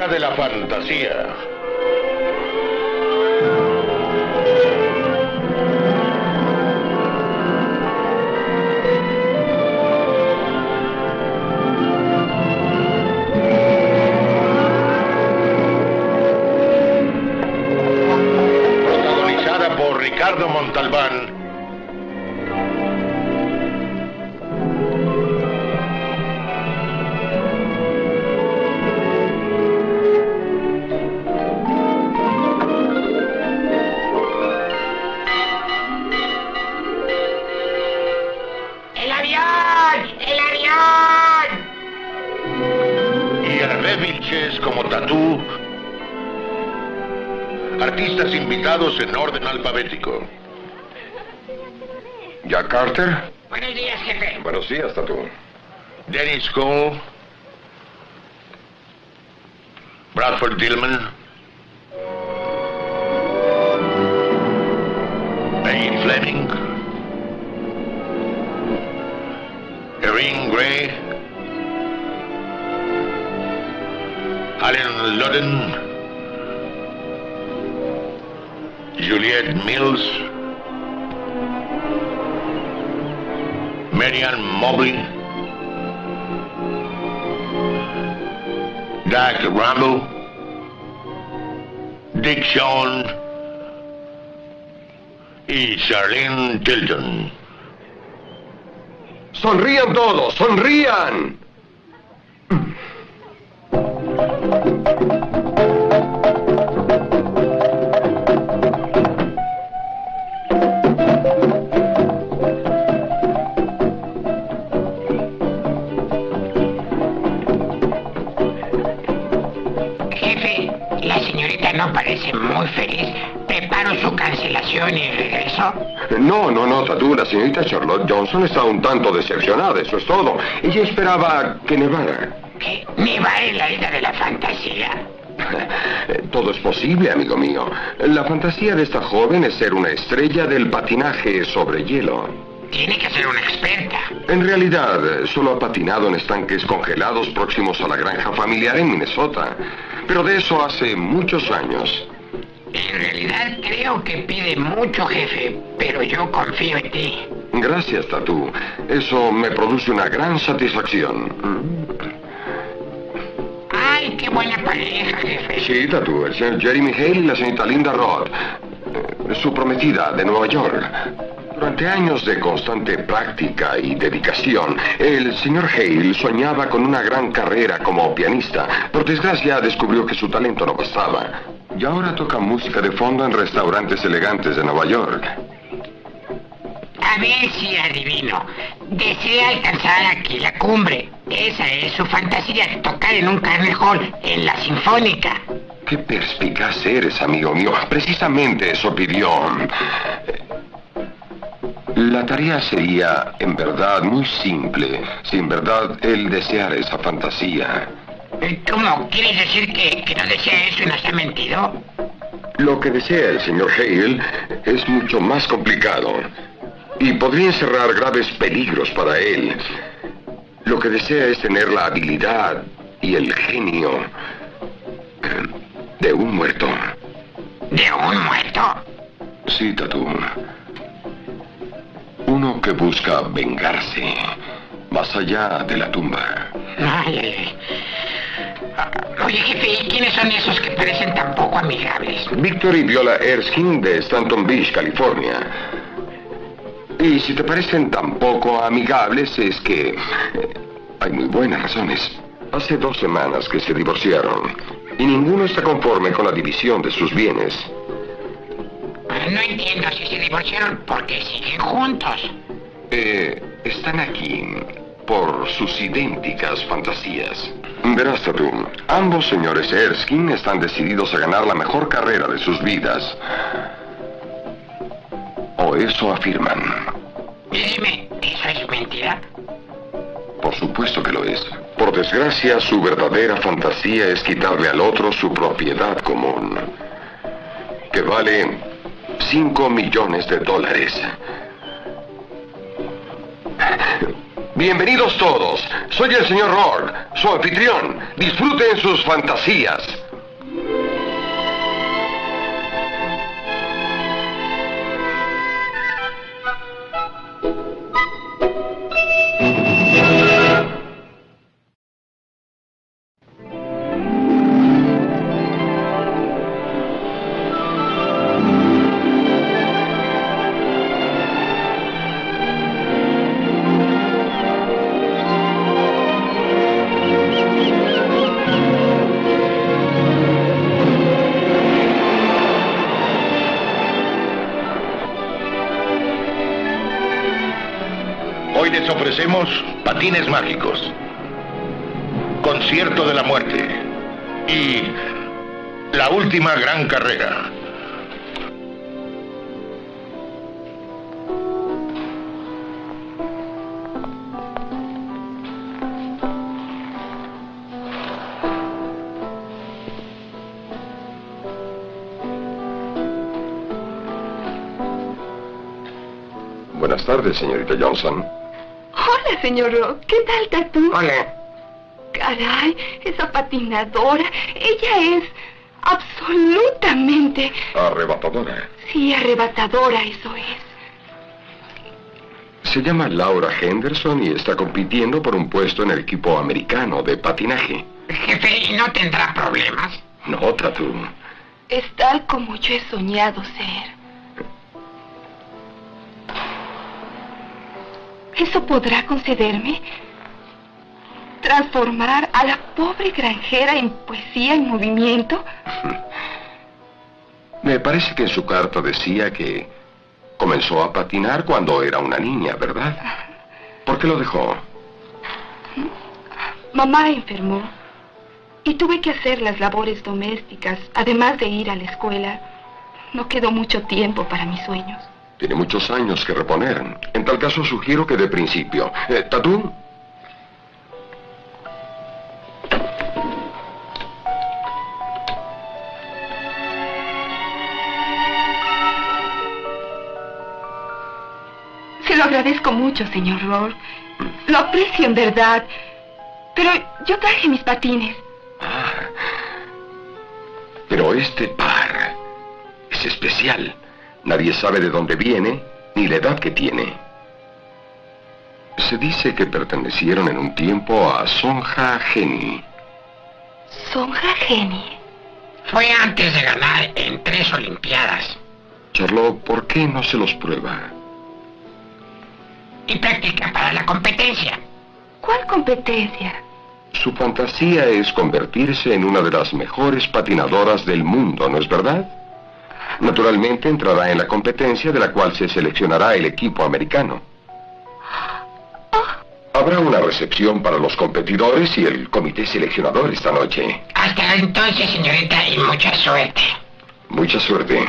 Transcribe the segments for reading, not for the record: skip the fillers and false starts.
Isla de la Fantasía. Protagonizada por Ricardo Montalbán, como Tatú, artistas invitados en orden alfabético. Jack Carter. Buenos días, jefe. Buenos días, Tatú. Dennis Cole, Bradford Dillman, Payne Fleming, Erin Gray, Allen Ludden, Juliette Mills, Marianne Mobley, Dak Rambo, Dick Shawn y Charlene Tilton. ¡Sonrían todos! ¡Sonrían! No parece muy feliz. ¿Preparo su cancelación y regreso? No, Tatú. La señorita Charlotte Johnson está un tanto decepcionada, eso es todo. Ella esperaba que nevara. ¿Qué? ¿Nevar en la Isla de la Fantasía? Todo es posible, amigo mío. La fantasía de esta joven es ser una estrella del patinaje sobre hielo. Tiene que ser una experta. En realidad, solo ha patinado en estanques congelados próximos a la granja familiar en Minnesota. Pero de eso hace muchos años. En realidad creo que pide mucho, jefe, pero yo confío en ti. Gracias, Tatú. Eso me produce una gran satisfacción. ¡Ay, qué buena pareja, jefe! Sí, Tatú, el señor Jeremy Hale y la señorita Linda Roth, su prometida de Nueva York. Durante años de constante práctica y dedicación, el señor Hale soñaba con una gran carrera como pianista. Por desgracia, descubrió que su talento no bastaba. Y ahora toca música de fondo en restaurantes elegantes de Nueva York. A ver si adivino. Desea alcanzar aquí la cumbre. Esa es su fantasía, tocar en un Carnegie Hall, en la Sinfónica. Qué perspicaz eres, amigo mío. Precisamente eso pidió. La tarea sería, en verdad, muy simple, si en verdad él deseara esa fantasía. ¿Cómo? ¿Quieres decir que no desea eso y nos ha mentido? Lo que desea el señor Hale es mucho más complicado y podría encerrar graves peligros para él. Lo que desea es tener la habilidad y el genio de un muerto. ¿De un muerto? Sí, Tatú. Uno que busca vengarse más allá de la tumba. Ay. Oye, jefe, ¿quiénes son esos que parecen tan poco amigables? Victor y Viola Erskine de Stanton Beach, California. Y si te parecen tan poco amigables es que hay muy buenas razones. Hace 2 semanas que se divorciaron y ninguno está conforme con la división de sus bienes. No entiendo si se divorciaron porque siguen juntos. Están aquí por sus idénticas fantasías. Verás, Tatú, ambos señores Erskine están decididos a ganar la mejor carrera de sus vidas. O eso afirman. Y dime, ¿eso es mentira? Por supuesto que lo es. Por desgracia, su verdadera fantasía es quitarle al otro su propiedad común, que vale $5 millones. Bienvenidos todos. Soy el señor Rourke, su anfitrión. Disfruten sus fantasías. Hoy les ofrecemos patines mágicos, concierto de la muerte y la última gran carrera. Buenas tardes, señorita Johnson. Hola, señor Rourke. ¿Qué tal, Tatú? Hola. Caray, esa patinadora. Ella es absolutamente... Arrebatadora. Sí, arrebatadora, eso es. Se llama Laura Henderson y está compitiendo por un puesto en el equipo americano de patinaje. Jefe, ¿y no tendrá problemas? No, Tatú. Es tal como yo he soñado ser. ¿Eso podrá concederme? ¿Transformar a la pobre granjera en poesía en movimiento? Me parece que en su carta decía que comenzó a patinar cuando era una niña, ¿verdad? ¿Por qué lo dejó? Mamá enfermó y tuve que hacer las labores domésticas, además de ir a la escuela. No quedó mucho tiempo para mis sueños. Tiene muchos años que reponer. En tal caso, sugiero que de principio. ¿Tatú? Se lo agradezco mucho, señor Rourke. Lo aprecio en verdad. Pero yo traje mis patines. Pero este par es especial. Nadie sabe de dónde viene, ni la edad que tiene. Se dice que pertenecieron en un tiempo a Sonja Henie. ¿Sonja Henie? Fue antes de ganar en 3 Olimpiadas. Charlotte, ¿por qué no se los prueba? Y practica para la competencia. ¿Cuál competencia? Su fantasía es convertirse en una de las mejores patinadoras del mundo, ¿no es verdad? Naturalmente entrará en la competencia de la cual se seleccionará el equipo americano. Habrá una recepción para los competidores y el comité seleccionador esta noche. Hasta entonces, señorita, y mucha suerte. Mucha suerte.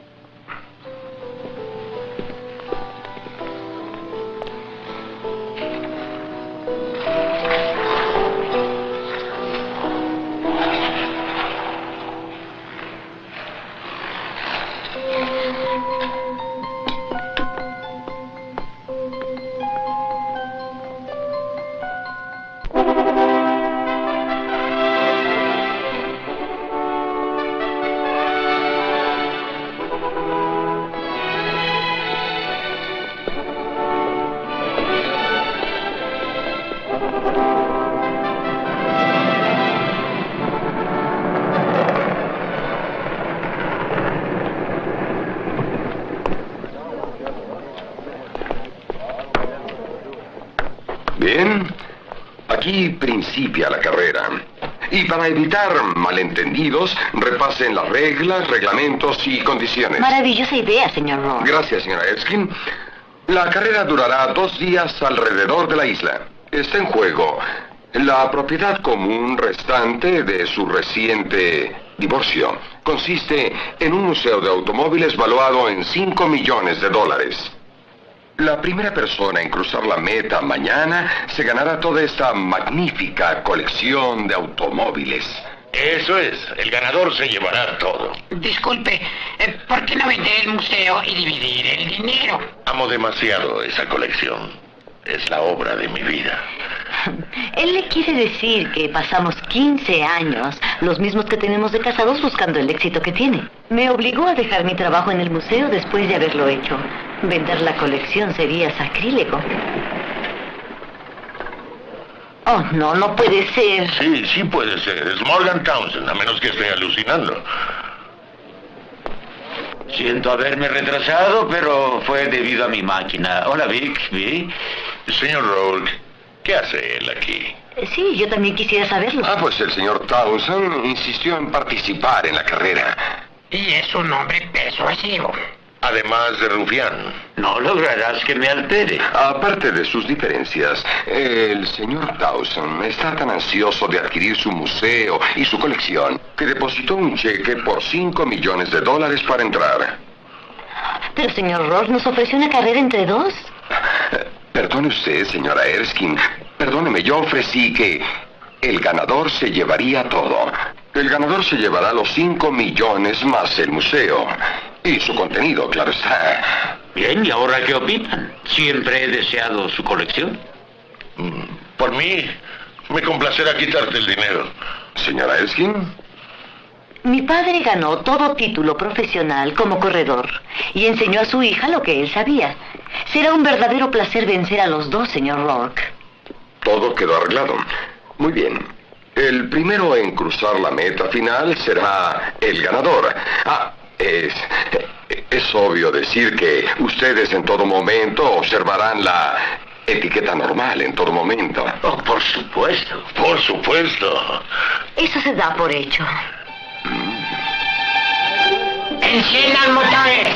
Bien, aquí principia la carrera. Y para evitar malentendidos, repasen las reglas, reglamentos y condiciones. Maravillosa idea, señor Rourke. Gracias, señora Erskine. La carrera durará 2 días alrededor de la isla. Está en juego la propiedad común restante de su reciente divorcio. Consiste en un museo de automóviles valuado en $5 millones. La primera persona en cruzar la meta mañana se ganará toda esta magnífica colección de automóviles. Eso es, el ganador se llevará todo. Disculpe, ¿por qué no vender el museo y dividir el dinero? Amo demasiado esa colección. es la obra de mi vida. Él le quiere decir que pasamos 15 años, los mismos que tenemos de casados, buscando el éxito que tiene. Me obligó a dejar mi trabajo en el museo después de haberlo hecho. Vender la colección sería sacrílego. Oh, no, no puede ser. Sí, sí puede ser. Es Morgan Townsend, a menos que esté alucinando. Siento haberme retrasado, pero fue debido a mi máquina. Hola, Bixby. Señor Rourke, ¿qué hace él aquí? Sí, yo también quisiera saberlo. Pues el señor Townsend insistió en participar en la carrera. Y es un hombre persuasivo. Además de rufián. No lograrás que me altere. Aparte de sus diferencias, el señor Townsend está tan ansioso de adquirir su museo y su colección que depositó un cheque por $5 millones para entrar. Pero, señor Rourke, ¿nos ofreció una carrera entre dos? Perdone usted, señora Erskine. Perdóneme, yo ofrecí que el ganador se llevaría todo. El ganador se llevará los 5 millones más el museo. Y su contenido, claro está. Bien, ¿y ahora qué opinan? Siempre he deseado su colección. Por mí, me complacerá quitarte el dinero. Señora Erskine. Mi padre ganó todo título profesional como corredor y enseñó a su hija lo que él sabía. Será un verdadero placer vencer a los dos, señor Rourke. Todo quedó arreglado. Muy bien. El primero en cruzar la meta final será el ganador. Es obvio decir que ustedes en todo momento observarán la etiqueta normal en todo momento. Oh, por supuesto. Por supuesto. Eso se da por hecho. ¡Enciendan motores!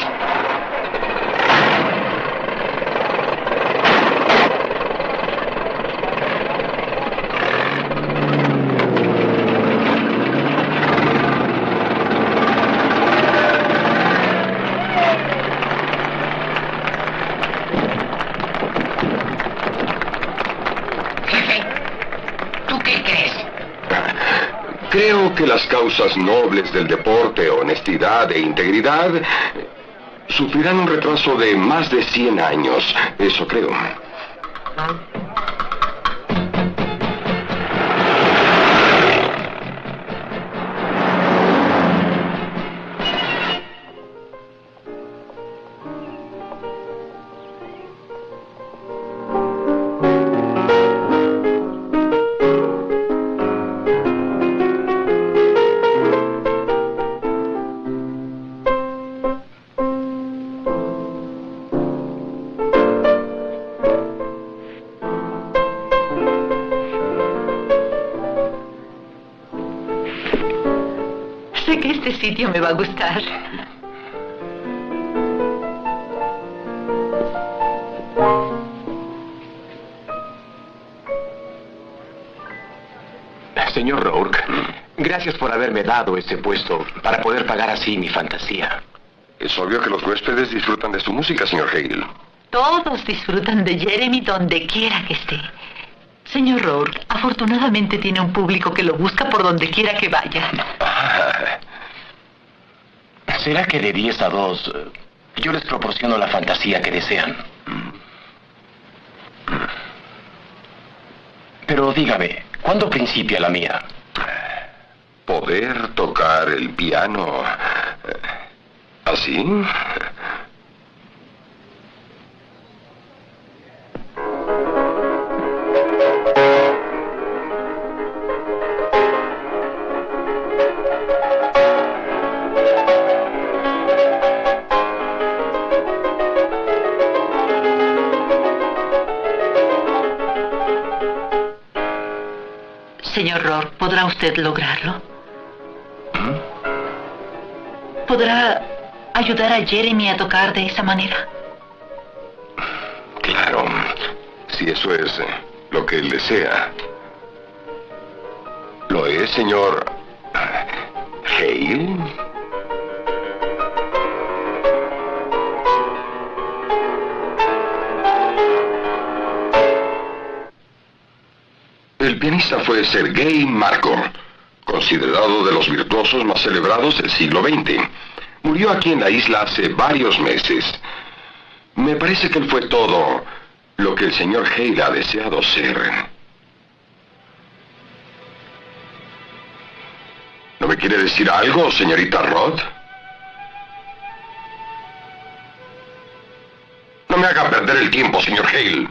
Creo que las causas nobles del deporte, honestidad e integridad, sufrirán un retraso de más de 100 años. Eso creo. Sé que este sitio me va a gustar. Señor Rourke, gracias por haberme dado ese puesto para poder pagar así mi fantasía. Es obvio que los huéspedes disfrutan de su música, señor Hale. Todos disfrutan de Jeremy donde quiera que esté. Señor Rourke, afortunadamente tiene un público que lo busca por donde quiera que vaya. ¿Será que de 10 a 2 yo les proporciono la fantasía que desean? Pero dígame, ¿cuándo principia la mía? Poder tocar el piano así. Señor Rourke, ¿podrá usted lograrlo? ¿Podrá ayudar a Jeremy a tocar de esa manera? Claro, si eso es lo que él desea. ¿Lo es, señor Hale? El pianista fue Sergei Markov, considerado de los virtuosos más celebrados del siglo XX. Murió aquí en la isla hace varios meses. Me parece que él fue todo lo que el señor Hale ha deseado ser. ¿No me quiere decir algo, señorita Roth? No me haga perder el tiempo, señor Hale.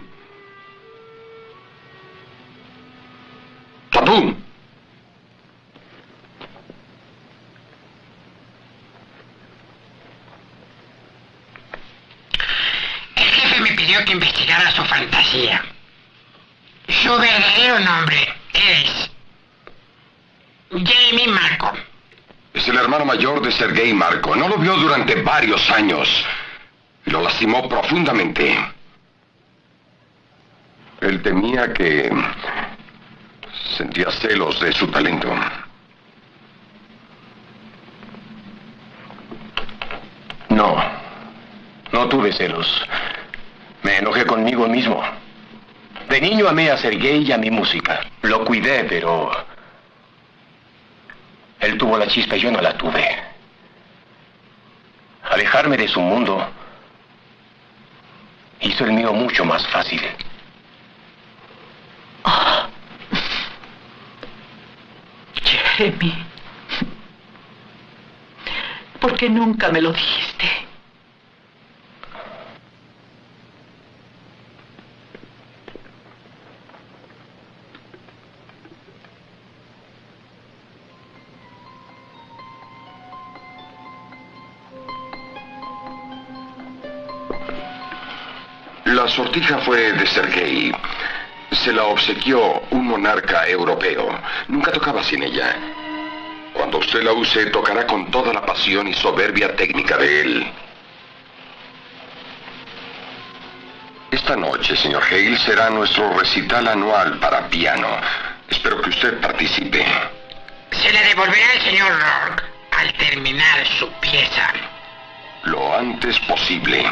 ¡Tabú! El jefe me pidió que investigara su fantasía. Su verdadero nombre es Jamie Marco. Es el hermano mayor de Sergei Marco. No lo vio durante varios años. Y lo lastimó profundamente. Él temía que sentía celos de su talento. No tuve celos. Me enojé conmigo mismo. De niño amé a Sergei y a mi música. Lo cuidé, pero él tuvo la chispa y yo no la tuve. Alejarme de su mundo hizo el mío mucho más fácil. Oh. Jeremy, ¿por qué nunca me lo dijiste? La sortija fue de Sergei. Se la obsequió un monarca europeo. Nunca tocaba sin ella. Cuando usted la use, tocará con toda la pasión y soberbia técnica de él. Esta noche, señor Hale, será nuestro recital anual para piano. Espero que usted participe. Se la devolverá al señor Rourke al terminar su pieza. Lo antes posible.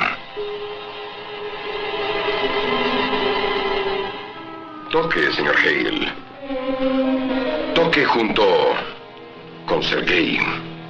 Toque, señor Hale. Toque junto con Sergei.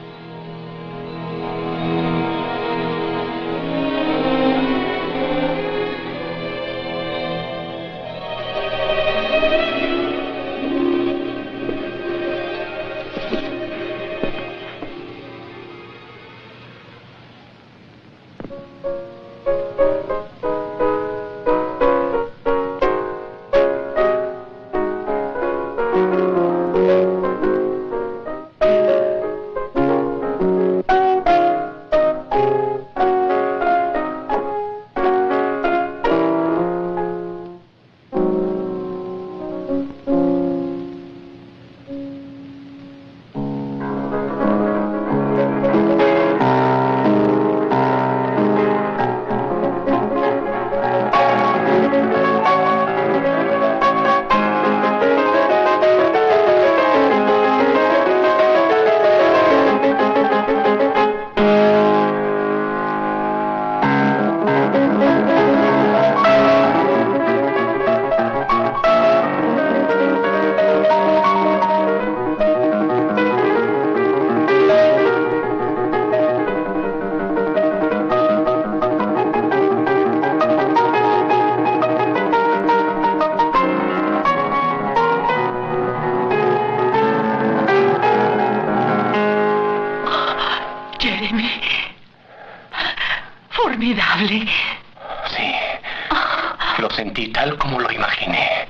Formidable. Sí. Lo sentí tal como lo imaginé.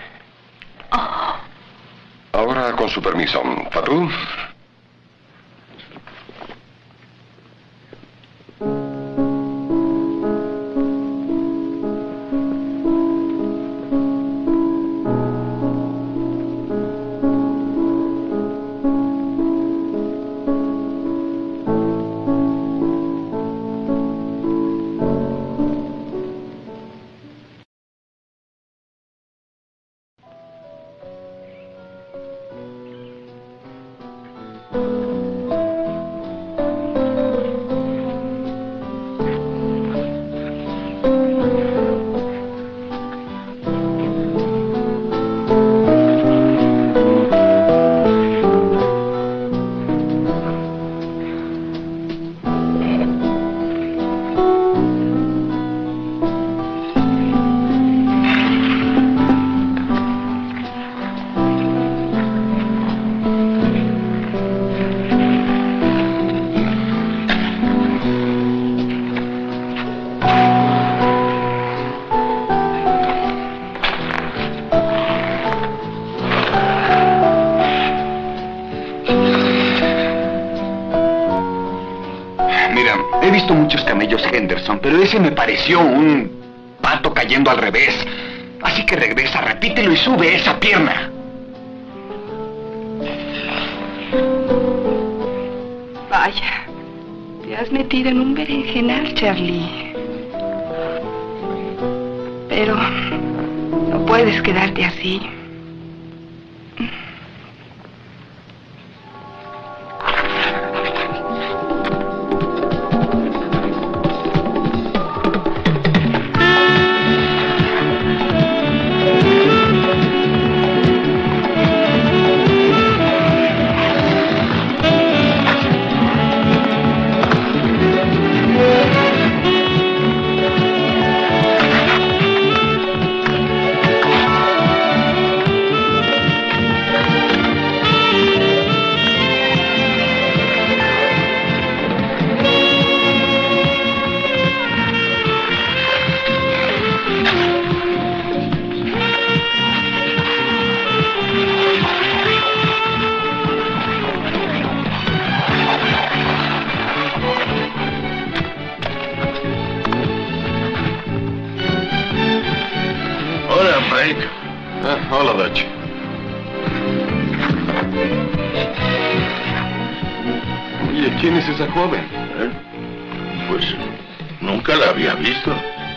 Ahora, con su permiso, Fatou. Mira, he visto muchos camellos Henderson, pero ese me pareció un pato cayendo al revés. Así que regresa, repítelo y sube esa pierna. Vaya, te has metido en un berenjenal, Charlie. Pero no puedes quedarte así. Hola, Dutch. Oye, ¿quién es esa joven? Pues nunca la había visto.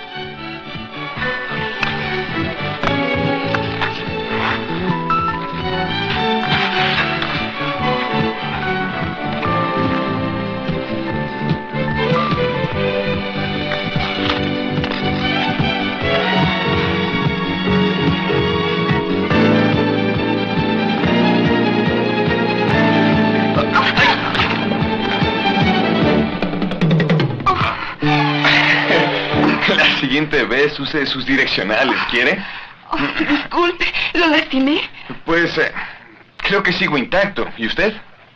La siguiente vez use sus direccionales, ¿quiere? Oh, disculpe, ¿lo lastimé? Pues, creo que sigo intacto. ¿Y usted?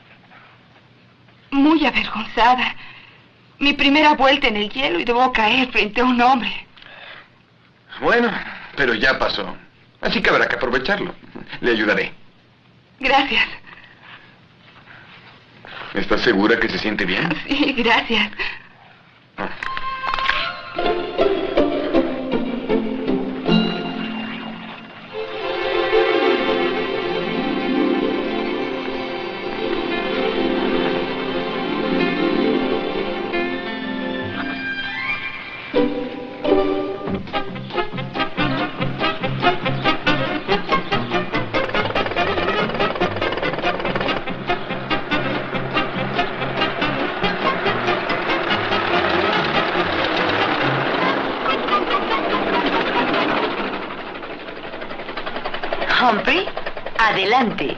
Muy avergonzada. Mi primera vuelta en el hielo y debo caer frente a un hombre. Bueno, pero ya pasó. Así que habrá que aprovecharlo. Le ayudaré. Gracias. ¿Estás segura que se siente bien? Sí, gracias. Humphrey, adelante.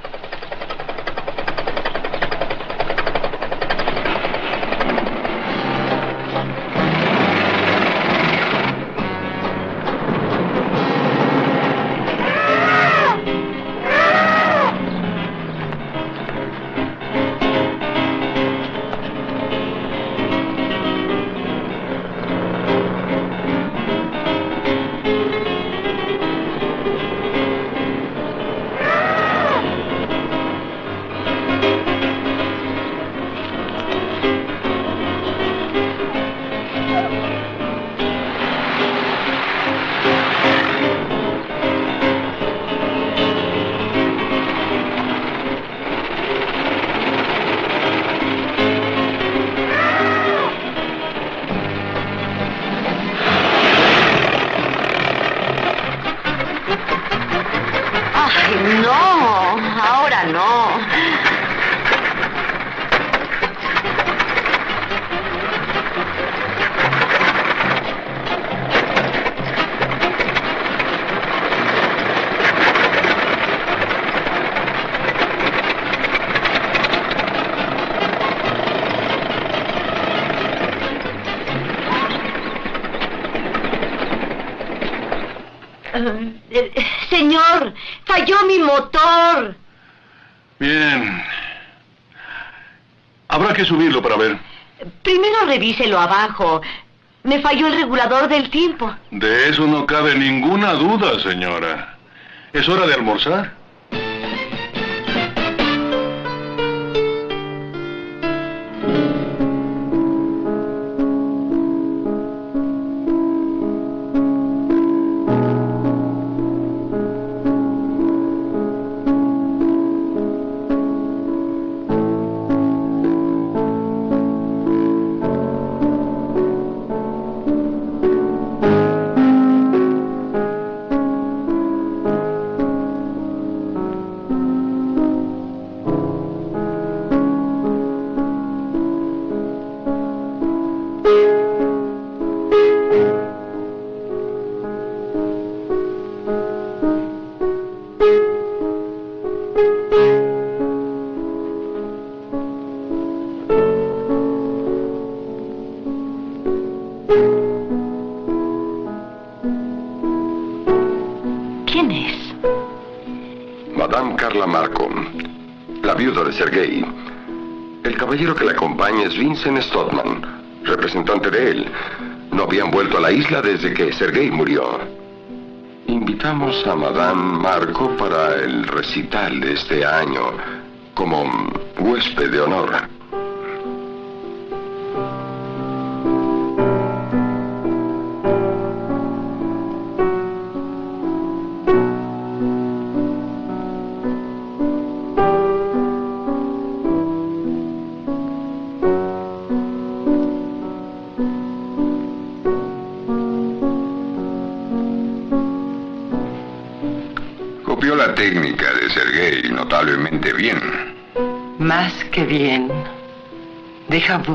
No, ahora no. Señor, falló mi motor. Bien. Habrá que subirlo para ver. Primero revíselo abajo. Me falló el regulador del tiempo. De eso no cabe ninguna duda, señora. ¿Es hora de almorzar? Carla Marco, la viuda de Sergei. El caballero que la acompaña es Vincent Stotman, representante de él. No habían vuelto a la isla desde que Sergei murió. Invitamos a Madame Marco para el recital de este año, como huésped de honor. Copió la técnica de Sergei notablemente bien. Más que bien. Déjà vu.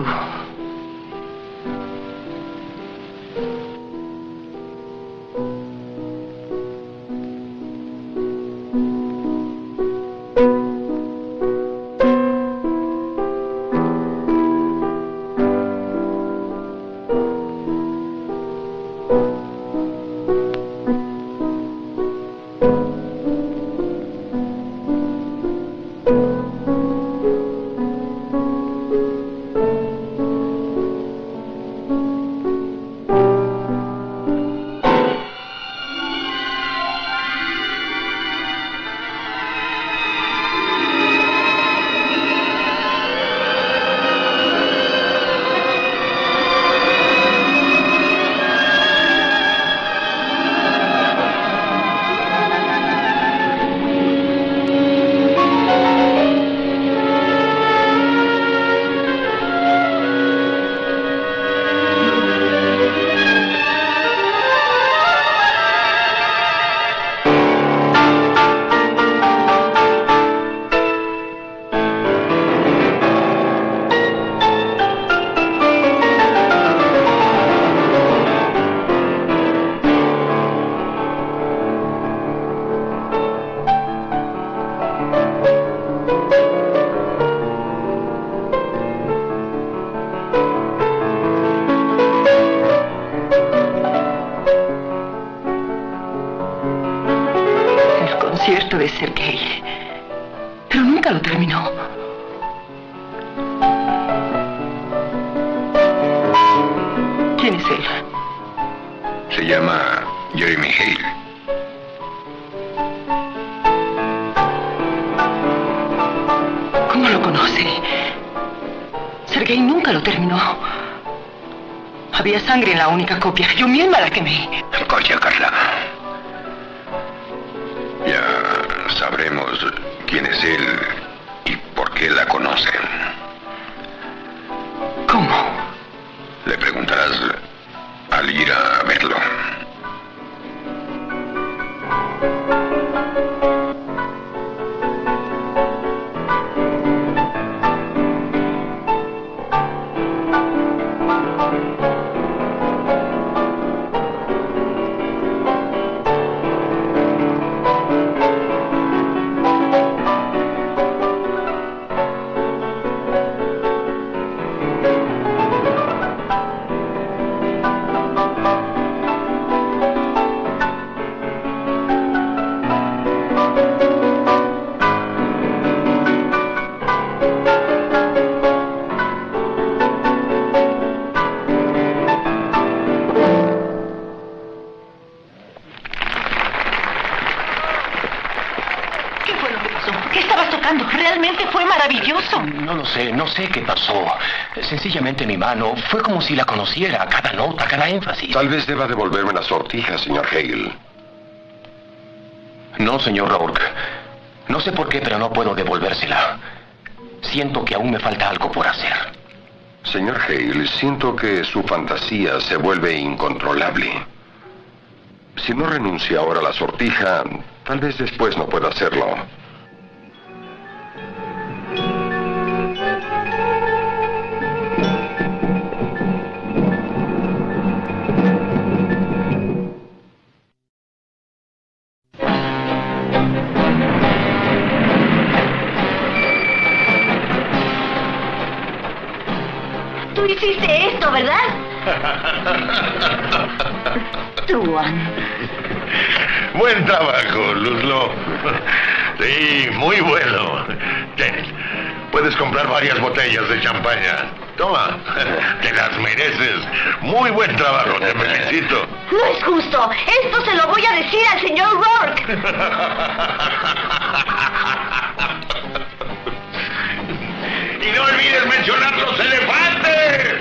Concierto de Sergei, pero nunca lo terminó. ¿Quién es él? Se llama Jeremy Hale. ¿Cómo lo conoce? Sergei nunca lo terminó. Había sangre en la única copia. Yo misma la quemé. Calla, Carla. Ya sabremos quién es él y por qué la conoce. ¿Cómo? Le preguntarás al ir a verlo. Realmente fue maravilloso. No sé qué pasó. Sencillamente mi mano fue como si la conociera, cada nota, cada énfasis. Tal vez deba devolverme la sortija, señor Hale. No, señor Rourke. No sé por qué, pero no puedo devolvérsela. Siento que aún me falta algo por hacer. Señor Hale, siento que su fantasía se vuelve incontrolable. Si no renuncia ahora a la sortija, tal vez después no pueda hacerlo. Tú hiciste esto, ¿verdad? Truan. Buen trabajo, Ludlow. Sí, muy bueno. Puedes comprar varias botellas de champaña. Toma, te las mereces. Muy buen trabajo, te felicito. No es justo. Esto se lo voy a decir al señor Rourke. Y no olvides mencionar los elefantes.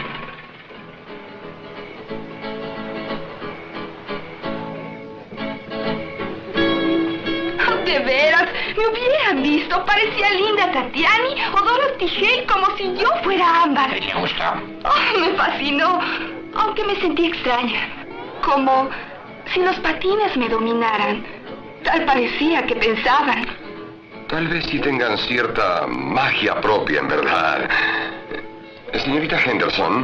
De veras, me hubieran visto. Parecía Linda Tatiani o Dorothy Hale, como si yo fuera Ámbar. ¿Le gustó? Oh, me fascinó, aunque me sentí extraña. Como si los patines me dominaran. Tal parecía que pensaban. Tal vez sí tengan cierta magia propia, en verdad. Señorita Henderson,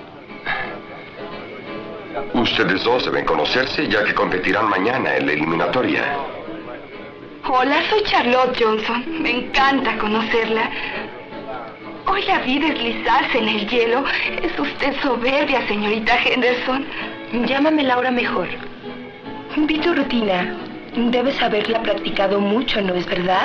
ustedes dos deben conocerse ya que competirán mañana en la eliminatoria. Hola, soy Charlotte Johnson. Me encanta conocerla. Hoy la vi deslizarse en el hielo. Es usted soberbia, señorita Henderson. Llámame Laura mejor. Vi tu rutina. Debes haberla practicado mucho, ¿no es verdad?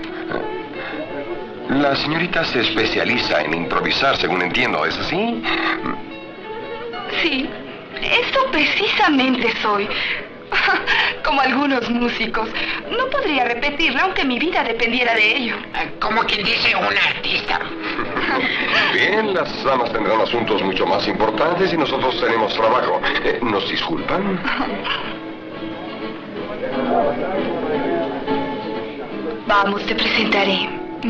La señorita se especializa en improvisar, según entiendo, ¿es así? Sí, eso precisamente soy. Como algunos músicos. No podría repetirla aunque mi vida dependiera de ello. Como quien dice un artista. Bien, las damas tendrán asuntos mucho más importantes y nosotros tenemos trabajo. ¿Nos disculpan? Vamos, te presentaré.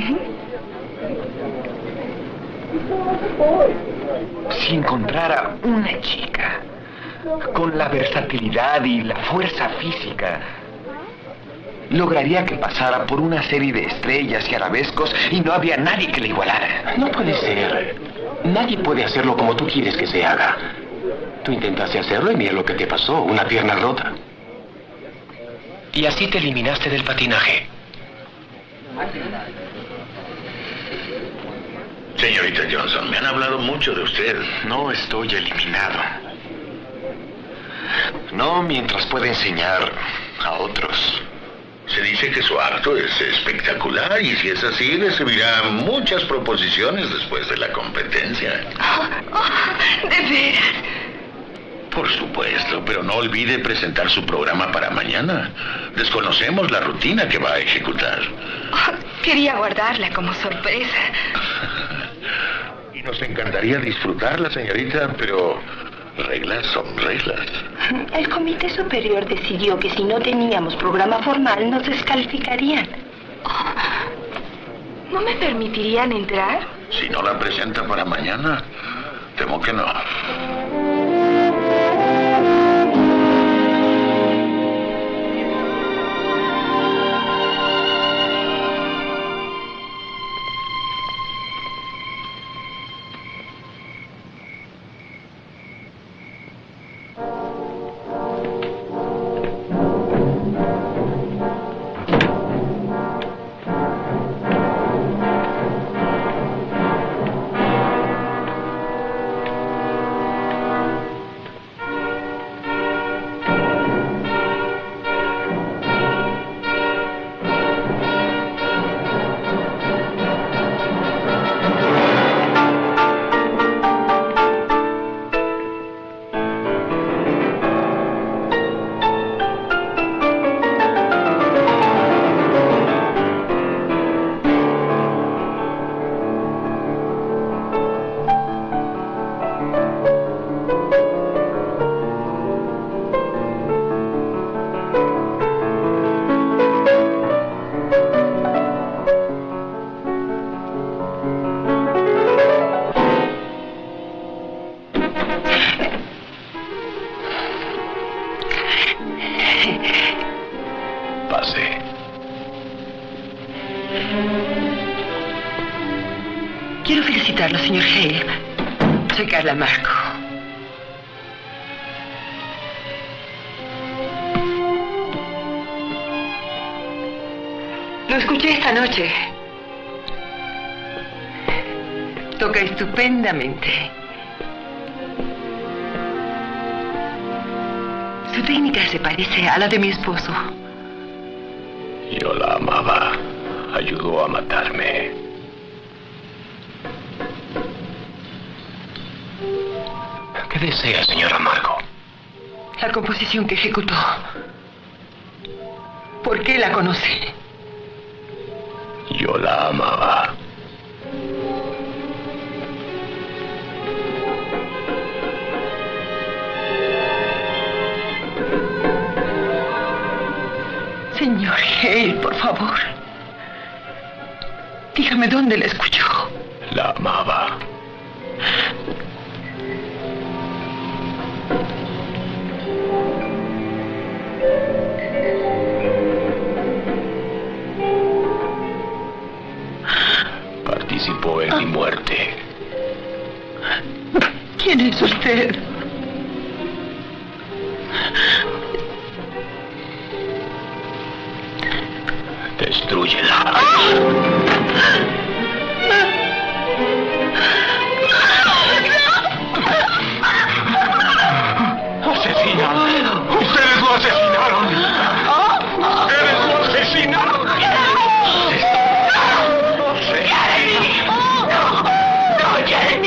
Si encontrara una chica con la versatilidad y la fuerza física, lograría que pasara por una serie de estrellas y arabescos y no habría nadie que la igualara. No puede ser. Nadie puede hacerlo como tú quieres que se haga. Tú intentaste hacerlo y mira lo que te pasó, una pierna rota. Y así te eliminaste del patinaje. Señorita Johnson, me han hablado mucho de usted. No estoy eliminado. No mientras pueda enseñar a otros. Se dice que su acto es espectacular y si es así, recibirá muchas proposiciones después de la competencia. ¿De veras? Por supuesto, pero no olvide presentar su programa para mañana. Desconocemos la rutina que va a ejecutar. Quería guardarla como sorpresa. Y nos encantaría disfrutarla, señorita, pero reglas son reglas. El comité superior decidió que si no teníamos programa formal nos descalificarían. ¿No me permitirían entrar? Si no la presenta para mañana, temo que no. Quiero felicitarlo, señor Hale. Soy Carla Marco. Lo escuché esta noche. Toca estupendamente. Su Su técnica se parece a la de mi esposo. Yo la amaba. Ayudó a matarme. ¿Qué desea, señora Margot? La composición que ejecutó. ¿Por qué la conoce? Yo la amaba. Señor Hale, por favor. Dígame dónde la escuchó. La amaba. Participó en mi muerte. ¿Quién es usted? Destrúyela. ¡Asesina! ¡Ustedes lo asesinaron! ¡Ustedes lo asesinaron! ¡No, Jeremy,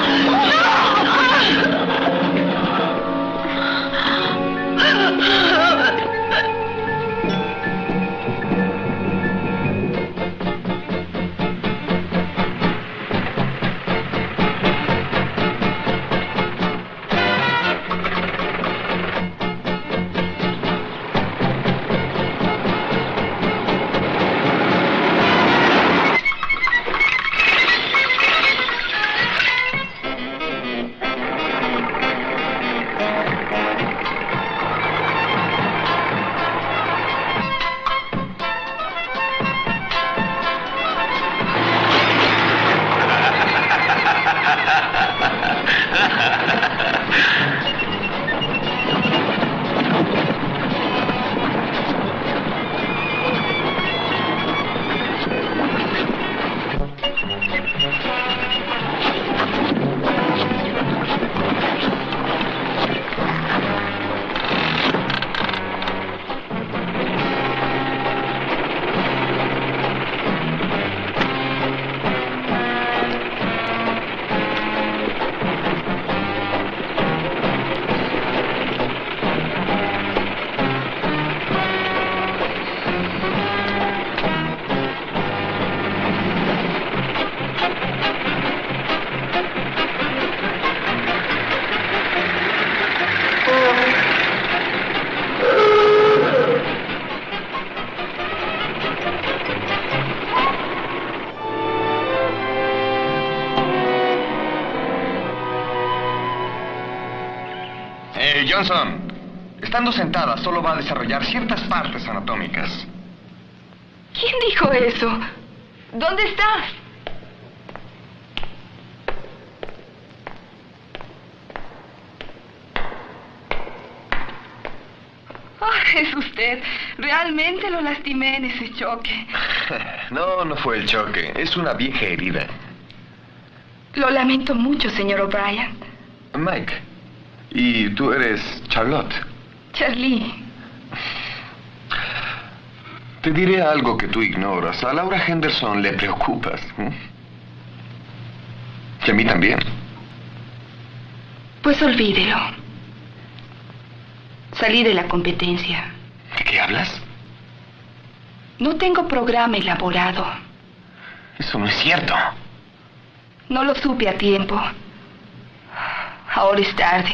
Johnson, estando sentada solo va a desarrollar ciertas partes anatómicas. ¿Quién dijo eso? ¿Dónde estás? Es usted. Realmente lo lastimé en ese choque. No, no fue el choque. Es una vieja herida. Lo lamento mucho, señor O'Brien. Mike, ¿y tú eres Charlotte? Charlie. Te diré algo que tú ignoras. A Laura Henderson le preocupas. Y a mí también. Pues olvídelo. Salí de la competencia. ¿De qué hablas? No tengo programa elaborado. Eso no es cierto. No lo supe a tiempo. Ahora es tarde.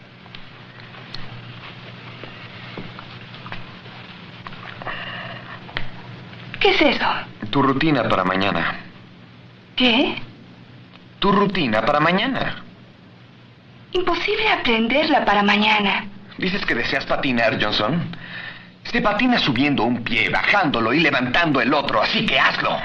¿Qué es eso? Tu rutina para mañana. ¿Qué? Tu rutina para mañana. Imposible aprenderla para mañana. ¿Dices que deseas patinar, Johnson? Se patina subiendo un pie, bajándolo y levantando el otro, así que hazlo.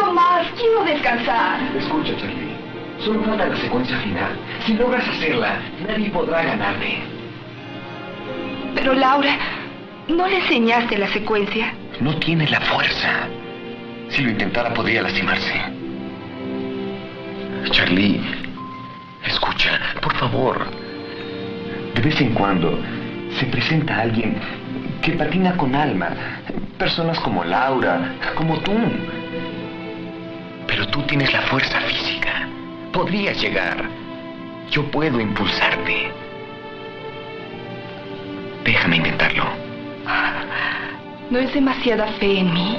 No más, quiero descansar. Escucha, Charlie. Solo falta la secuencia final. Si logras hacerla, nadie podrá ganarte. Pero Laura, ¿no le enseñaste la secuencia? No tiene la fuerza. Si lo intentara, podría lastimarse. Charlie, escucha, por favor. De vez en cuando se presenta alguien que patina con alma. Personas como Laura, como tú. Pero tú tienes la fuerza física. Podrías llegar. Yo puedo impulsarte. Déjame intentarlo. ¿No es demasiada fe en mí?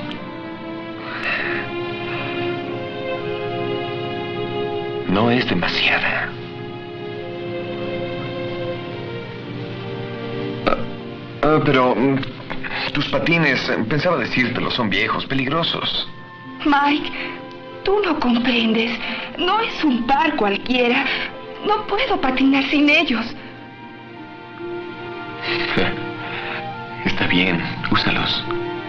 No es demasiada. Pero tus patines, pensaba decírtelo, son viejos, peligrosos. Mike, tú no comprendes. No es un par cualquiera. No puedo patinar sin ellos. Está bien, úsalos.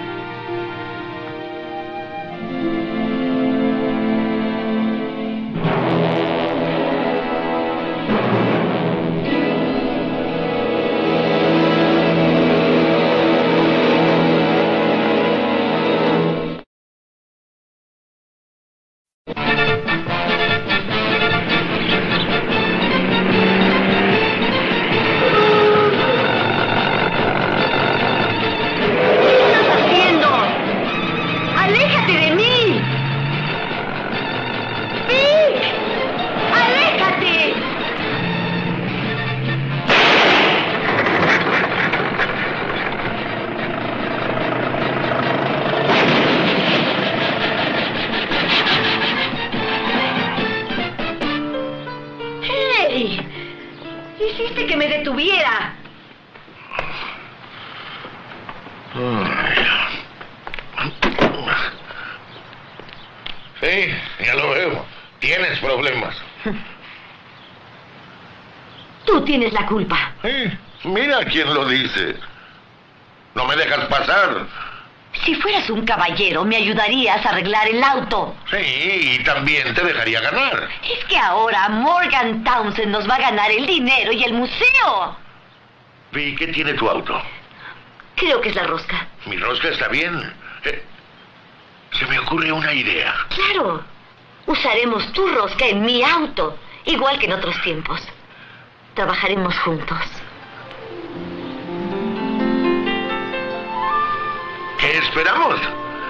Hiciste que me detuviera. Sí, ya lo veo. Tienes problemas. Tú tienes la culpa. Sí, mira quién lo dice. No me dejas pasar. Si fueras un caballero, me ayudarías a arreglar el auto. Sí, y también te dejaría ganar. Es que ahora Morgan Townsend nos va a ganar el dinero y el museo. ¿Y qué tiene tu auto? Creo que es la rosca. Mi rosca está bien. Se me ocurre una idea. Claro. Usaremos tu rosca en mi auto, igual que en otros tiempos. Trabajaremos juntos. ¿Qué esperamos?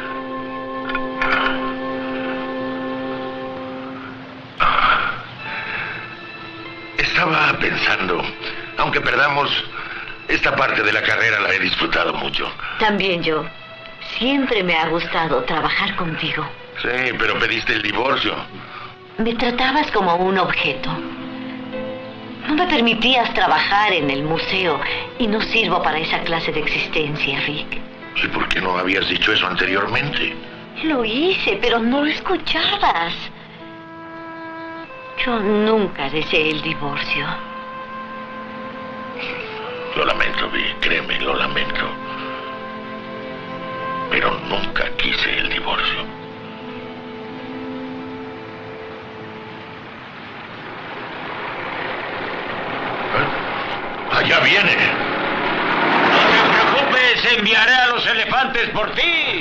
Estaba pensando, aunque perdamos, esta parte de la carrera la he disfrutado mucho. También yo. Siempre me ha gustado trabajar contigo. Sí, pero pediste el divorcio. Me tratabas como un objeto. No me permitías trabajar en el museo y no sirvo para esa clase de existencia, Rick. ¿Y por qué no habías dicho eso anteriormente? Lo hice, pero no lo escuchabas. Yo nunca deseé el divorcio. Lo lamento, Vi, créeme, lo lamento. Pero nunca quise el divorcio. ¡Allá viene! No te preocupes, enviaré a los elefantes por ti.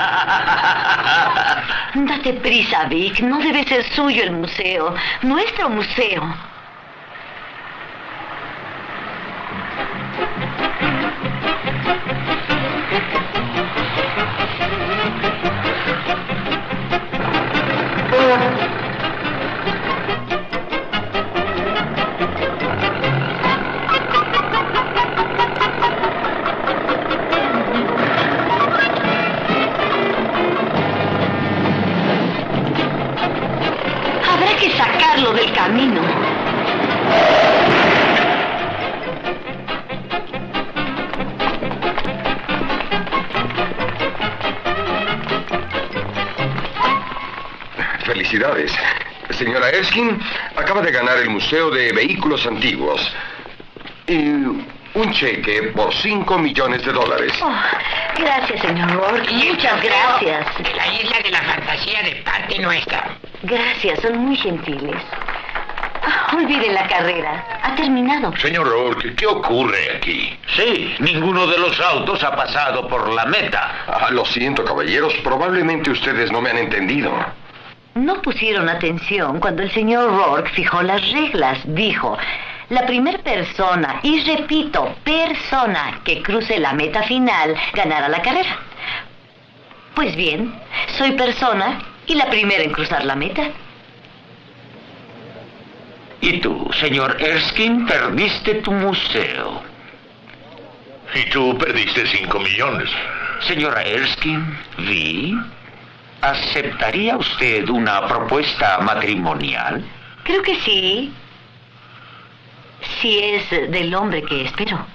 Date prisa, Vic. No debe ser suyo el museo. Nuestro museo. Habrá que sacarlo del camino. Felicidades. Señora Erskine acaba de ganar el Museo de Vehículos Antiguos. Y un cheque por $5 millones. Oh, gracias, señor Rourke. Muchas gracias. De la isla de la fantasía de parte nuestra. Gracias, son muy gentiles. Olvide la carrera. Ha terminado. Señor Rourke, ¿qué ocurre aquí? Sí, ninguno de los autos ha pasado por la meta. Lo siento, caballeros. Probablemente ustedes no me han entendido. No pusieron atención cuando el señor Rourke fijó las reglas. Dijo, la primera persona, y repito, persona que cruce la meta final, ganará la carrera. Pues bien, soy persona y la primera en cruzar la meta. Y tú, señor Erskine, perdiste tu museo. Y tú perdiste 5 millones. Señora Erskine, ¿aceptaría usted una propuesta matrimonial? Creo que sí. Si es del hombre que espero.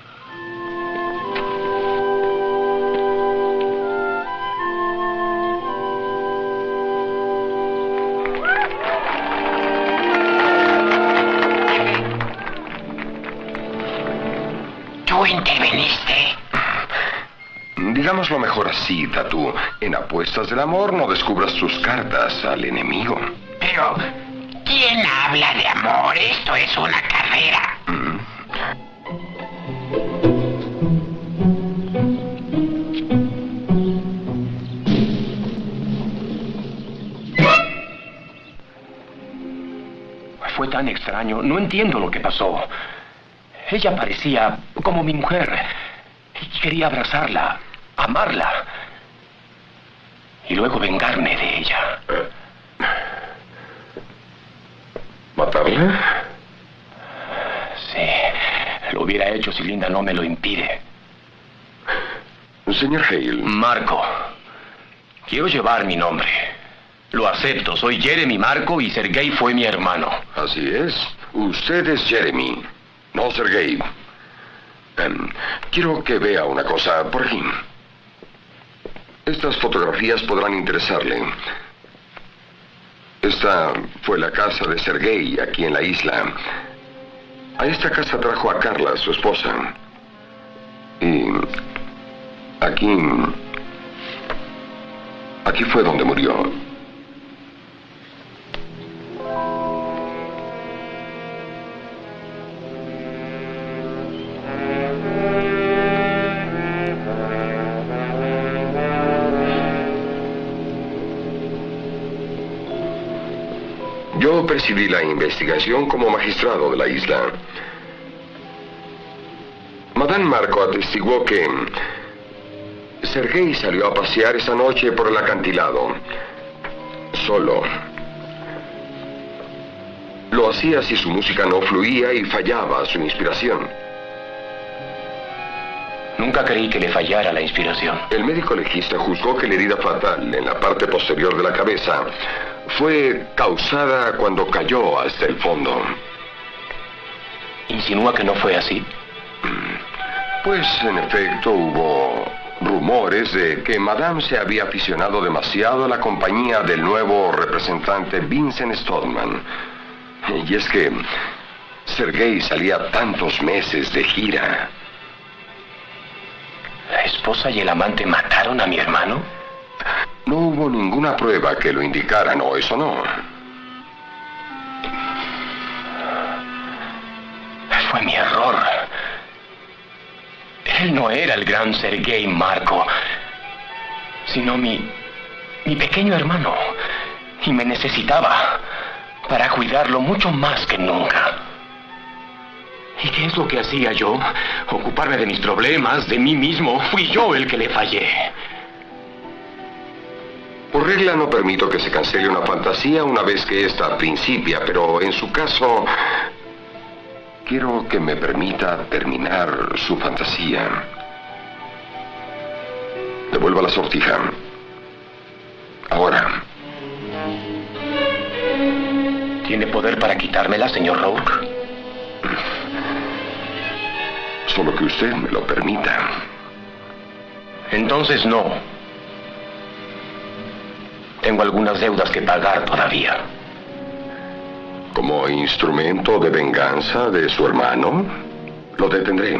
Tú interveniste. Digámoslo mejor así, Tatú. En apuestas del amor no descubras tus cartas al enemigo. Pero, ¿quién habla de amor? Esto es una carrera. Fue tan extraño. No entiendo lo que pasó. Ella parecía como mi mujer. Y quería abrazarla, amarla. Y luego vengarme de ella. ¿Matarla? Sí. Lo hubiera hecho si Linda no me lo impide. Señor Hale. Marco. Quiero llevar mi nombre. Lo acepto. Soy Jeremy Marco y Sergei fue mi hermano. Así es. Usted es Jeremy, no Sergei. Quiero que vea una cosa por aquí. Estas fotografías podrán interesarle. Esta fue la casa de Sergei aquí en la isla. A esta casa trajo a Carla, su esposa. Y aquí fue donde murió. Yo presidí la investigación como magistrado de la isla. Madame Marco atestiguó que Sergei salió a pasear esa noche por el acantilado, solo. Lo hacía si su música no fluía y fallaba su inspiración. Nunca creí que le fallara la inspiración. El médico legista juzgó que la herida fatal en la parte posterior de la cabeza fue causada cuando cayó hasta el fondo. ¿Insinúa que no fue así? Pues, en efecto, hubo rumores de que Madame se había aficionado demasiado a la compañía del nuevo representante Vincent Stodman. Y es que Sergei salía tantos meses de gira. ¿La esposa y el amante mataron a mi hermano? No hubo ninguna prueba que lo indicara, no, eso no. Fue mi error. Él no era el gran Sergei Marco, sino mi pequeño hermano. Y me necesitaba para cuidarlo mucho más que nunca. ¿Y qué es lo que hacía yo? Ocuparme de mis problemas, de mí mismo. Fui yo el que le fallé. Por regla no permito que se cancele una fantasía una vez que ésta principia, pero en su caso quiero que me permita terminar su fantasía. Devuelva la sortija. Ahora. ¿Tiene poder para quitármela, señor Rourke? Solo que usted me lo permita. Entonces no. Tengo algunas deudas que pagar todavía. ¿Como instrumento de venganza de su hermano? Lo detendré.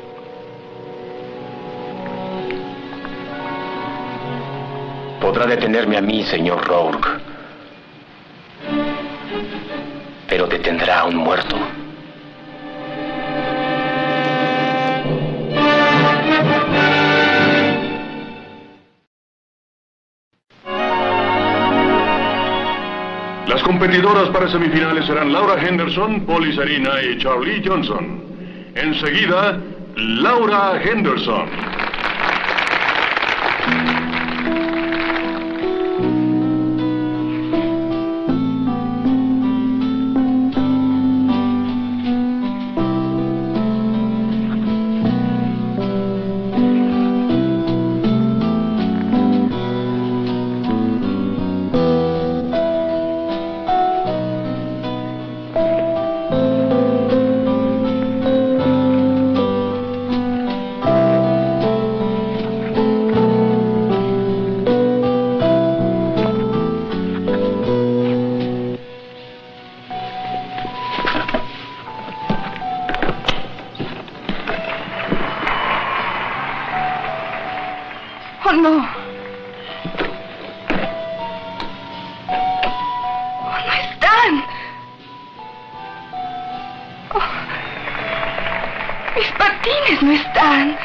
Podrá detenerme a mí, señor Rourke. Pero detendrá a un muerto. Las competidoras para semifinales serán Laura Henderson, Polly Sarina y Charlie Johnson. Enseguida, Laura Henderson. Oh, no. Oh, no están. Oh, mis patines no están.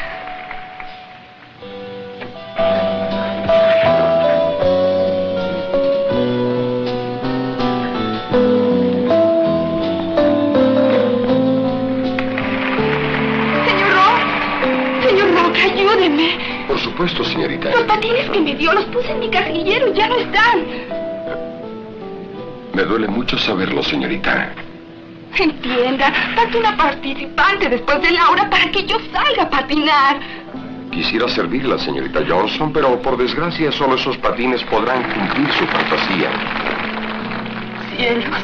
Señor Rock, ayúdeme. Por supuesto, señorita. Los patines que me dio los puse en mi casillero y ya no están. Me duele mucho saberlo, señorita. Entienda, falta una participante después de Laura para que yo salga a patinar. Quisiera servirla, señorita Johnson, pero por desgracia solo esos patines podrán cumplir su fantasía. Cielos.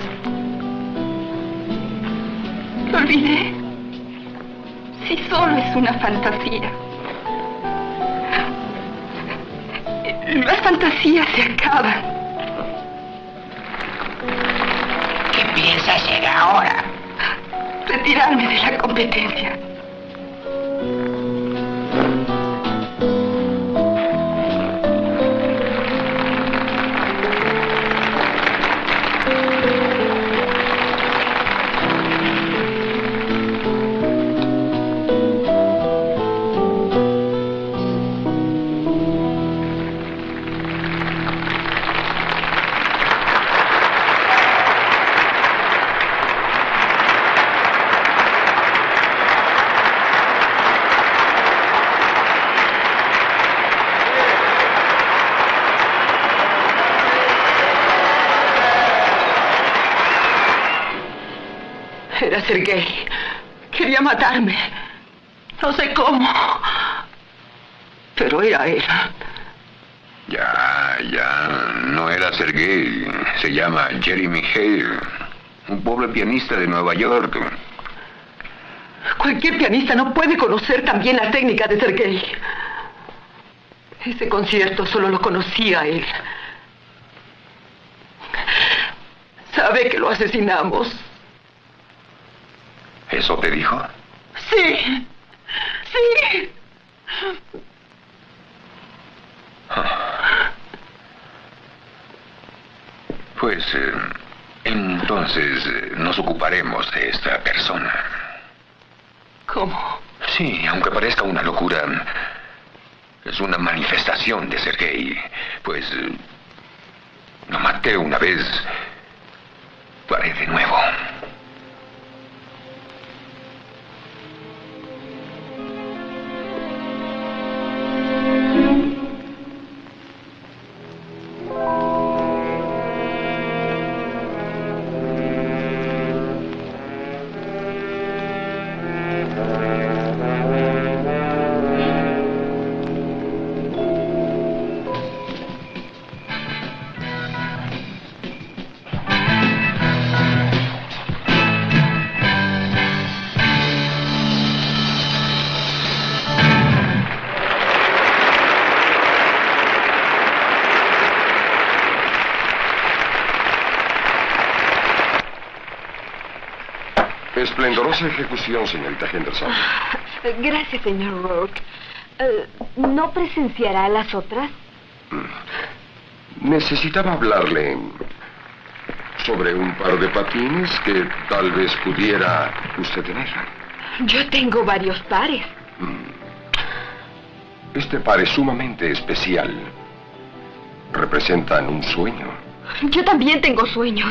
Lo olvidé. Si solo es una fantasía. Las fantasías se acaban. ¿Qué piensa hacer ahora? Retirarme de la competencia. Era Sergei. Quería matarme. No sé cómo. Pero era él. Ya. No era Sergei. Se llama Jeremy Hale. Un pobre pianista de Nueva York. Cualquier pianista no puede conocer también la técnica de Sergei. Ese concierto solo lo conocía él. Sabe que lo asesinamos. ¿Eso te dijo? Sí. Sí. Pues, entonces nos ocuparemos de esta persona. ¿Cómo? Sí, aunque parezca una locura, es una manifestación de Sergei. Pues, lo maté una vez, lo haré de nuevo. Esplendorosa ejecución, señorita Henderson. Gracias, señor Rourke. ¿No presenciará las otras? Necesitaba hablarle sobre un par de patines que tal vez pudiera usted tener. Yo tengo varios pares. Este par es sumamente especial. Representan un sueño. Yo también tengo sueños.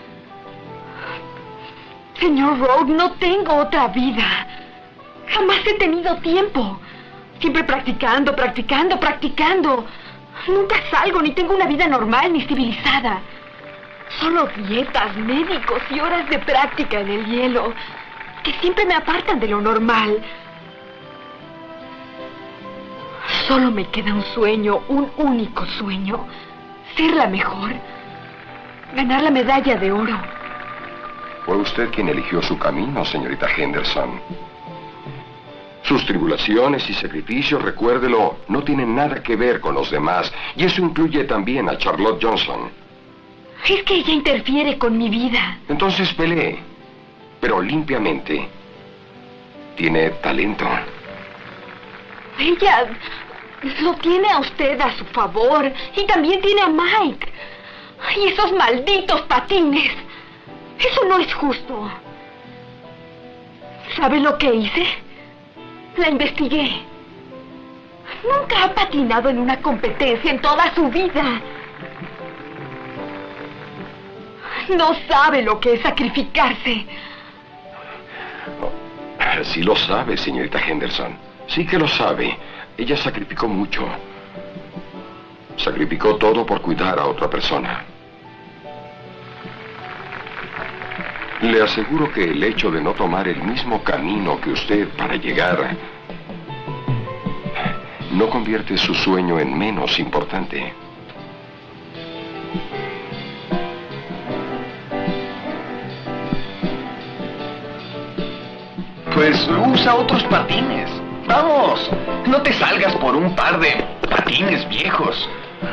Señor Rourke, no tengo otra vida. Jamás he tenido tiempo. Siempre practicando, practicando, practicando. Nunca salgo ni tengo una vida normal ni civilizada. Solo dietas, médicos y horas de práctica en el hielo, que siempre me apartan de lo normal. Solo me queda un sueño, un único sueño. Ser la mejor. Ganar la medalla de oro. Fue usted quien eligió su camino, señorita Henderson. Sus tribulaciones y sacrificios, recuérdelo, no tienen nada que ver con los demás. Y eso incluye también a Charlotte Johnson. Es que ella interfiere con mi vida. Entonces pelee, pero limpiamente. Tiene talento. Ella lo tiene a usted a su favor. Y también tiene a Mike. Y esos malditos patines. Eso no es justo. ¿Sabe lo que hice? La investigué. Nunca ha patinado en una competencia en toda su vida. No sabe lo que es sacrificarse. Sí lo sabe, señorita Henderson. Sí que lo sabe. Ella sacrificó mucho. Sacrificó todo por cuidar a otra persona. Le aseguro que el hecho de no tomar el mismo camino que usted para llegar no convierte su sueño en menos importante. Pues usa otros patines. Vamos, no te salgas por un par de patines viejos.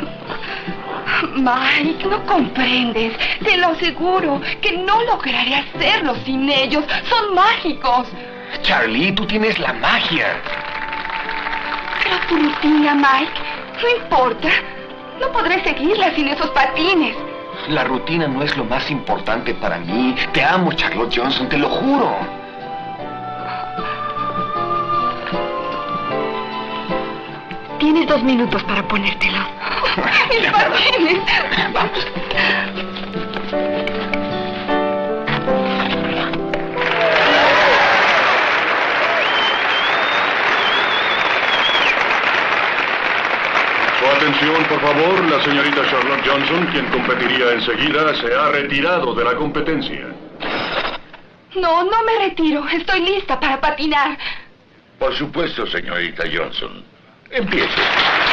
Mike, no comprendes. Te lo aseguro que no lograré hacerlo sin ellos. Son mágicos. Charlie, tú tienes la magia. Pero tu rutina, Mike, no importa. No podré seguirla sin esos patines. La rutina no es lo más importante para mí. Te amo, Charlotte Johnson, te lo juro. Tienes 2 minutos para ponértelo. ¡Mis patines! Vamos. Su atención, por favor. La señorita Charlotte Johnson, quien competiría enseguida, se ha retirado de la competencia. No, no me retiro. Estoy lista para patinar. Por supuesto, señorita Johnson. Empiece.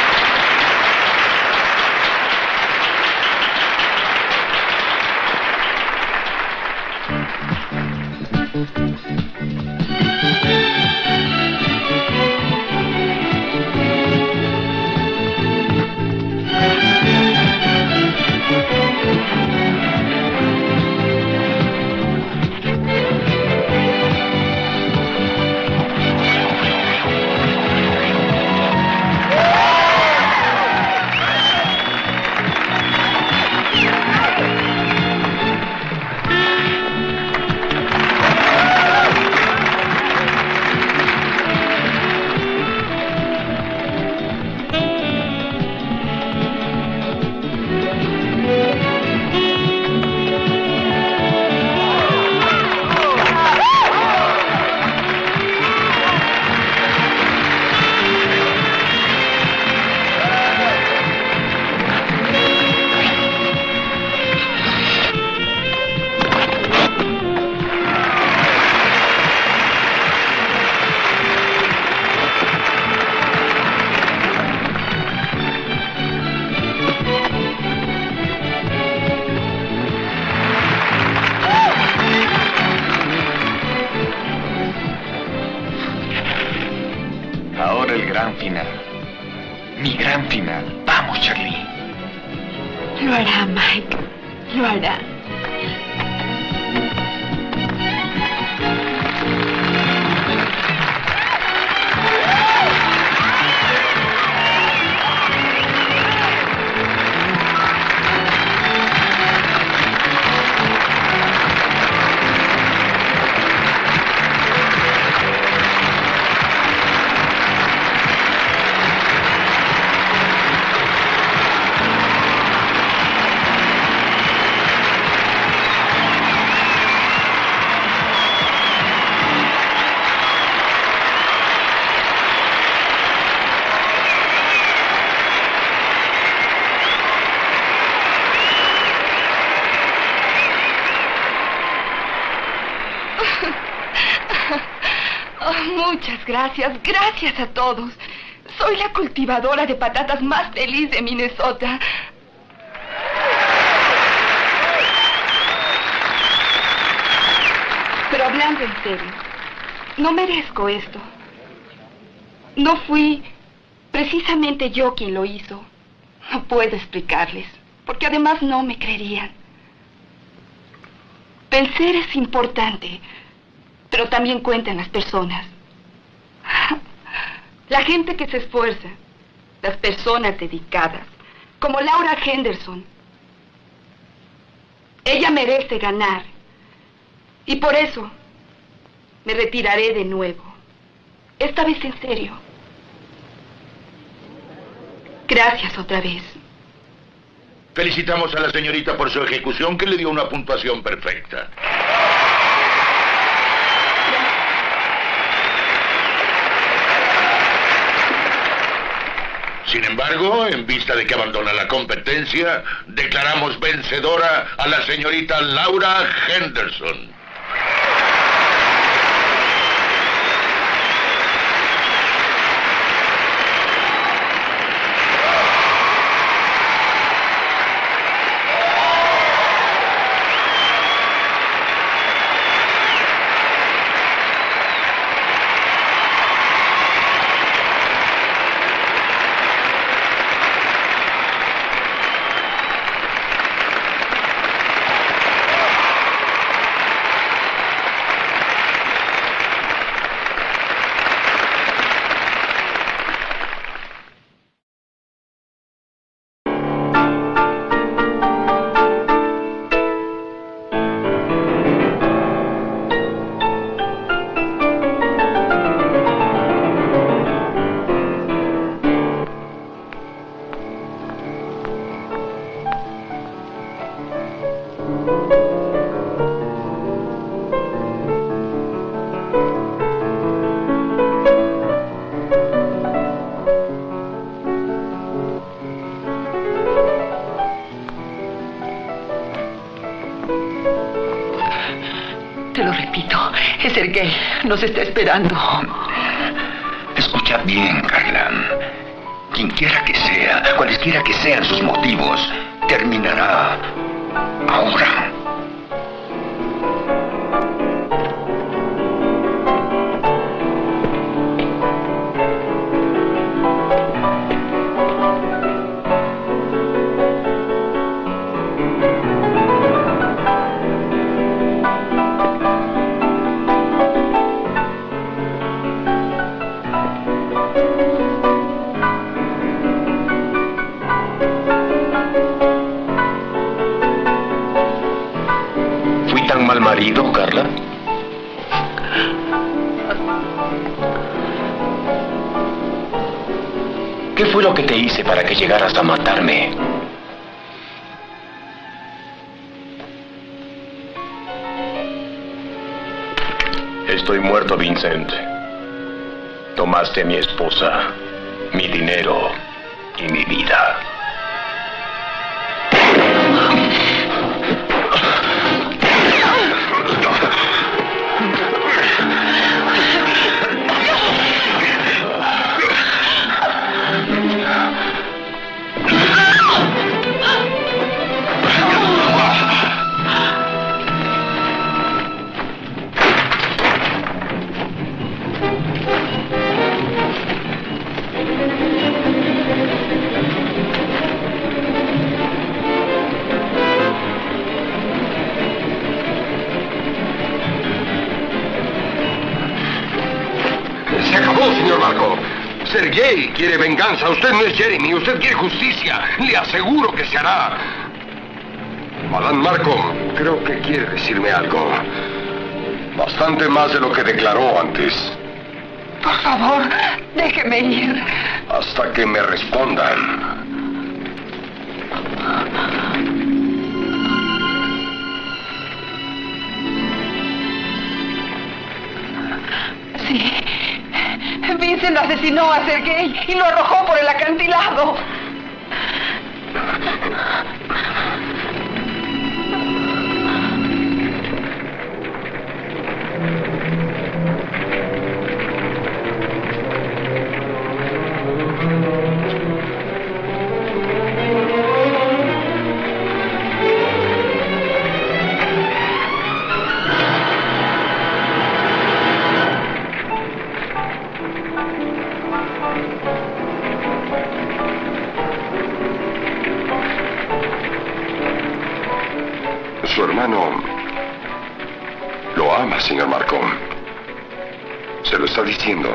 Ahora el gran final. Mi gran final. Vamos, Charlie. Lo hará, Mike. Lo hará. Muchas gracias. Gracias a todos. Soy la cultivadora de patatas más feliz de Minnesota. Pero hablando en serio, no merezco esto. No fui precisamente yo quien lo hizo. No puedo explicarles, porque además no me creerían. Vencer es importante, pero también cuentan las personas. La gente que se esfuerza, las personas dedicadas, como Laura Henderson. Ella merece ganar. Y por eso me retiraré de nuevo. Esta vez en serio. Gracias otra vez. Felicitamos a la señorita por su ejecución, que le dio una puntuación perfecta. Sin embargo, en vista de que abandona la competencia, declaramos vencedora a la señorita Laura Henderson. Te lo repito, es Sergei. Nos está esperando. Escucha bien, Carla. Quienquiera que sea, cualesquiera que sean sus motivos, terminará ahora. ¿Mal marido, Carla? ¿Qué fue lo que te hice para que llegaras a matarme? Estoy muerto, Vincent. Tomaste a mi esposa, mi dinero y mi vida. Señor Marco, Sergei quiere venganza. Usted no es Jeremy, usted quiere justicia. Le aseguro que se hará. Madame Marco, creo que quiere decirme algo. Bastante más de lo que declaró antes. Por favor, déjeme ir. Hasta que me respondan. Sí. Vincent asesinó a Sergei y lo arrojó por el acantilado. Su hermano lo ama, señor Marco. Se lo está diciendo.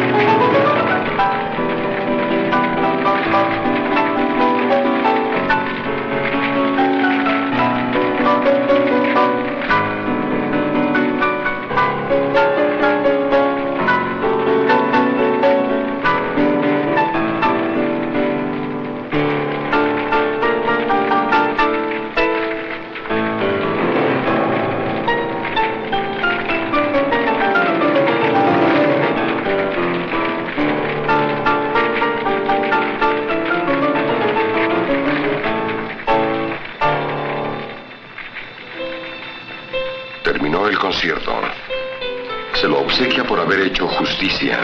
Terminó el concierto. Se lo obsequia por haber hecho justicia.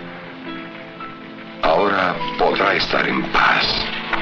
Ahora podrá estar en paz.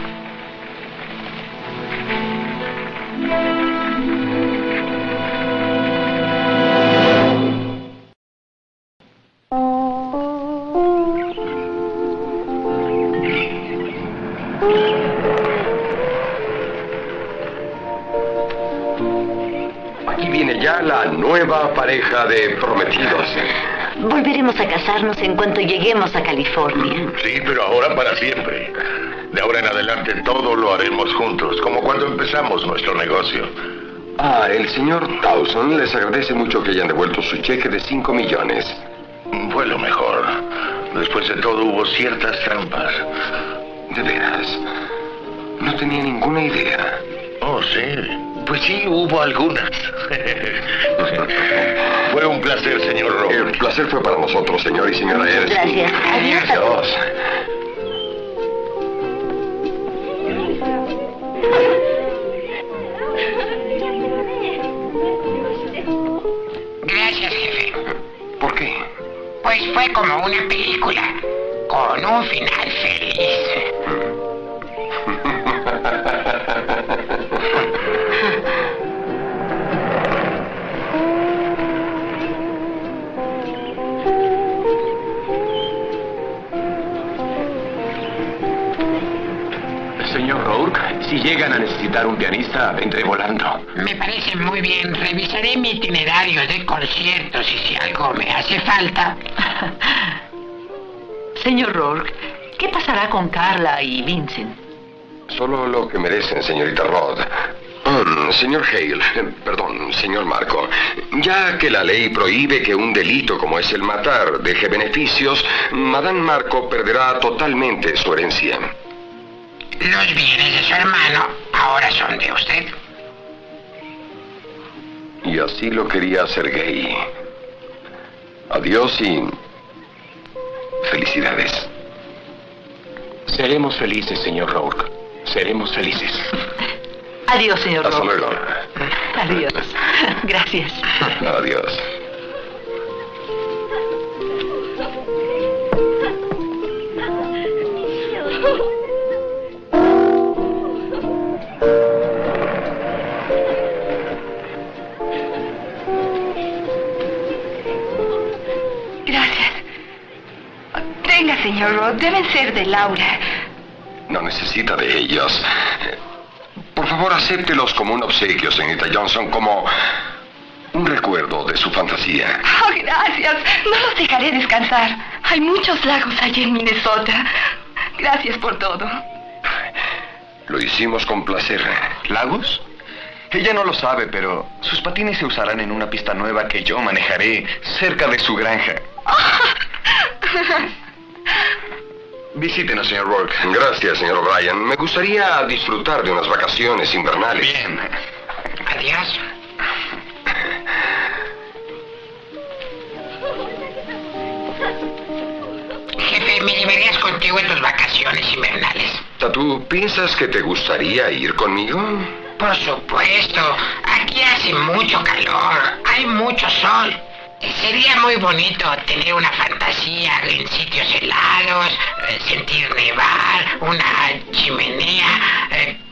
Aquí viene ya la nueva pareja de prometidos. Volveremos a casarnos en cuanto lleguemos a California. Sí, pero ahora para siempre. De ahora en adelante todo lo haremos juntos, como cuando empezamos nuestro negocio. Ah, el señor Dawson les agradece mucho que hayan devuelto su cheque de 5 millones. Fue lo mejor. Después de todo hubo ciertas trampas. ¿De veras? No tenía ninguna idea. Oh, sí. Pues sí, hubo algunas. Fue un placer, señor Rourke. El placer fue para nosotros, señor y señora Erskine. Gracias. Adiós. Adiós. Gracias, jefe. ¿Por qué? Pues fue como una película, con un final feliz. Señor Rourke, si llegan a necesitar un pianista, vendré volando. Me parece muy bien. Revisaré mi itinerario de conciertos y si algo me hace falta. Señor Rourke, ¿qué pasará con Carla y Vincent? Solo lo que merecen, señorita Roth. Señor Hale, perdón, señor Marco, ya que la ley prohíbe que un delito como es el matar deje beneficios, Madame Marco perderá totalmente su herencia. Los bienes de su hermano ahora son de usted. Y así lo quería Sergei. Adiós y felicidades. Seremos felices, señor Rourke. Seremos felices. Adiós, señor Hasta Rourke. luego. Adiós. Gracias. Adiós. Gracias. Venga, señor Roth, deben ser de Laura. No necesita de ellos. Por favor, acéptelos como un obsequio, señorita Johnson, como un recuerdo de su fantasía. Oh, gracias. No los dejaré descansar. Hay muchos lagos allí en Minnesota. Gracias por todo. Lo hicimos con placer. ¿Lagos? Ella no lo sabe, pero sus patines se usarán en una pista nueva que yo manejaré cerca de su granja. Visítenos, señor Rourke. Gracias, señor O'Brien. Me gustaría disfrutar de unas vacaciones invernales. Bien. Adiós. Jefe, me llevarías contigo en tus vacaciones invernales. ¿Tú piensas que te gustaría ir conmigo? Por supuesto. Aquí hace mucho calor. Hay mucho sol. Sería muy bonito tener una fantasía en sitios helados, sentir nevar, una chimenea,